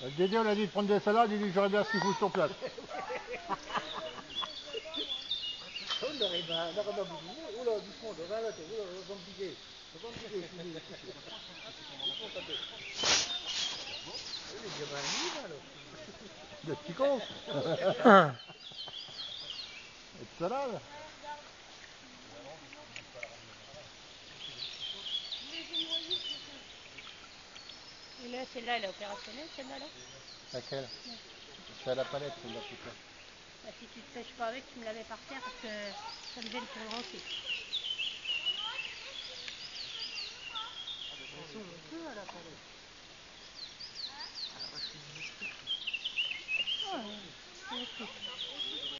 Dédé, on a dit de prendre des salades, il dit que j'aurais bien ce qu'il faut sur place. On n'aurait pas bouginé. Oula, du fond, de là, oula, on va me piquer. On va me piquer, je suis il est bien mal alors. Des petits cons. Et de salade. Et là, celle-là, elle est opérationnelle, celle-là, là. Laquelle? C'est à la palette, celle-là, plutôt. Bah, si tu te pêches pas avec, tu me l'avais par terre parce que ça me gêne pour le lancer. Ils sont un peu à la palette. Ah, ouais, c'est